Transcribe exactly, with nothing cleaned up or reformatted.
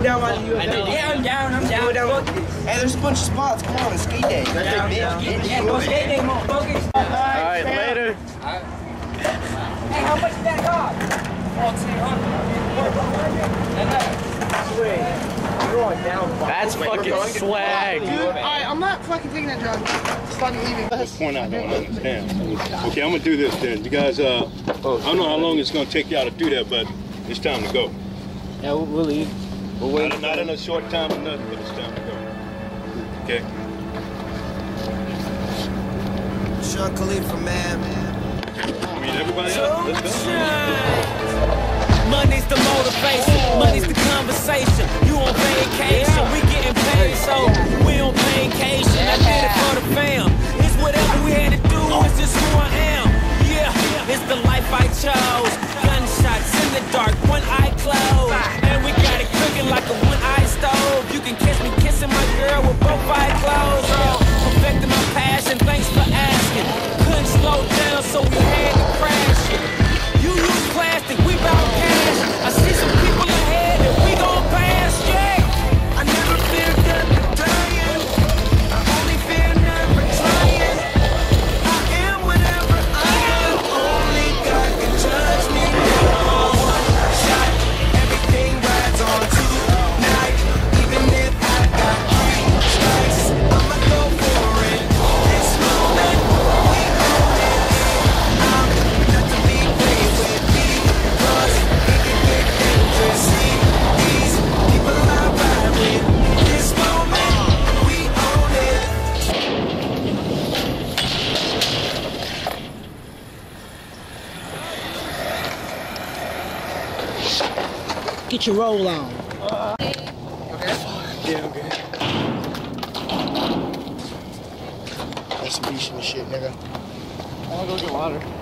down on the U S A? Yeah, I'm down, I'm down. down. Hey, there's a bunch of spots. Come on, it's skate day. Down, down. Yeah, go skate day, motherfuckers. Alright, later. Hey, how much is that dog? fourteen hundred. That's fucking swag. Dude, alright, I'm not fucking taking that drug. It's fucking leaving. Let's point out, I don't understand. Okay, I'm gonna do this then. You guys, uh, I don't know how long it's gonna take y'all to do that, but it's time to go. Yeah, we'll, we'll leave. We'll wait. Not, not in a short time or nothing, but it's time to go. Okay? Sean Khalifa, man. I mean, everybody else, let's go. Money's the motivation, money's the conversation. You on vacation, we getting paid, so we on vacation. I did it for the fam. It's whatever we had to do, it's just who I am. Yeah, it's the life I chose. Gunshots in the dark, one eye closed. And we got it cooking like a one-eye stove. You can catch me kissing my girl with both eyes closed. Oh, perfecting my passion, thanks for asking. Couldn't slow down, so we had to crash it. You use plastic, we bout cash. I see some people ahead and we gon' pass, yeah. I never fear death or dying. I only fear never trying. I am whatever I am. Only God can judge me. One shot, everything rides on tonight. Even if I got three strikes, I'ma go for it. This moment, we own it. I'm not to be played with because it can get dangerous. See these people I ride with. This moment, we own it. Get your roll on. Yeah, okay. That's some beach and shit, nigga. I wanna go get water.